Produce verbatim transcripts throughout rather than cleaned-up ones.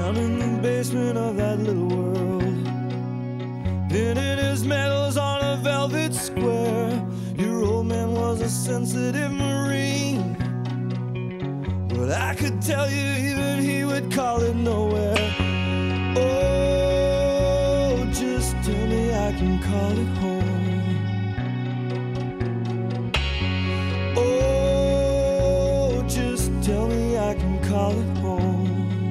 down in the basement of that little world, pinning his medals on a velvet square. Your old man was a sensitive Marine, but I could tell you even he would call it nowhere. Oh, just tell me I can call it home. Oh, just tell me I can call it home.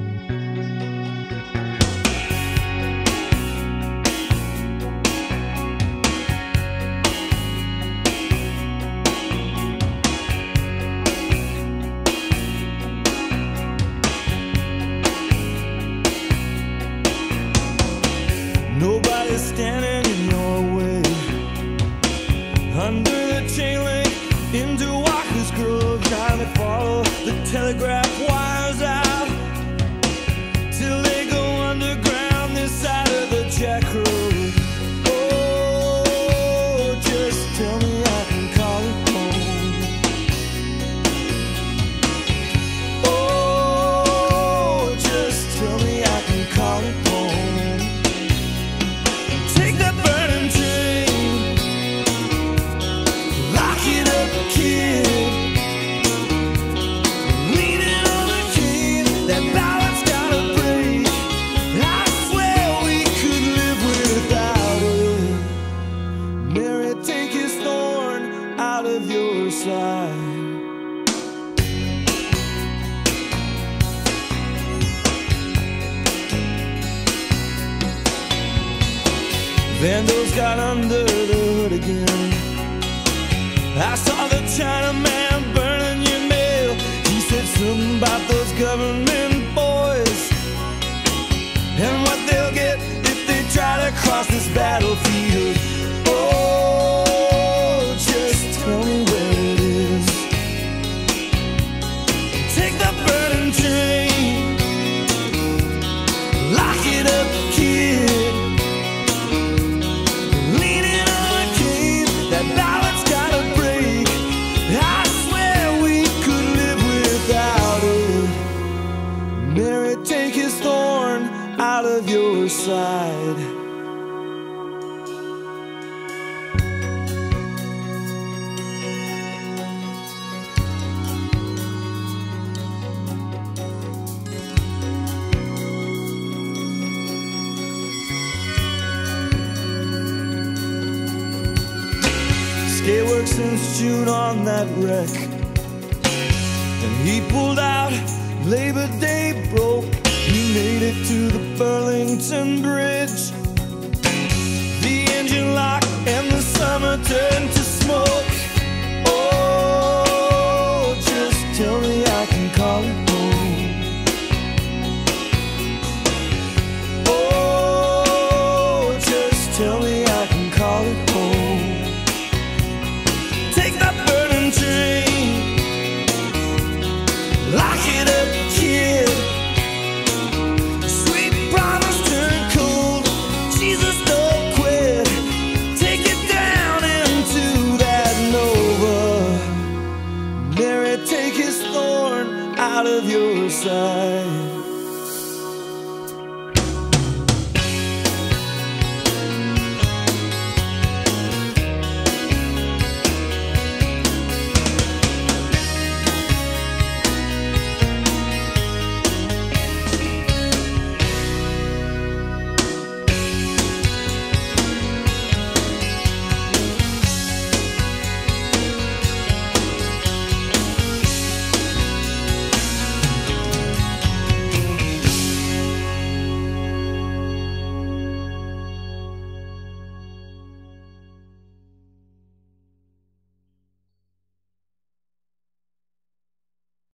Nobody's standing in your way. Under the chain link into Walker's Grove, trying to follow the telegraph wires out till they go underground this side of the Jack Road. Oh, just tell me I can call it home. Oh, just tell me I can call it home. Vandals got under the hood again. I saw the Chinaman burning your mail. He said something about those government boys and what they'll get if they try to cross this battlefield. Oh, just tell me where it is. Take the burning train, lock it up, kid. Mary, take his thorn out of your side. Skate worked since June on that wreck, and he pulled out Labor Day broke. He made it to the Burlington Bridge.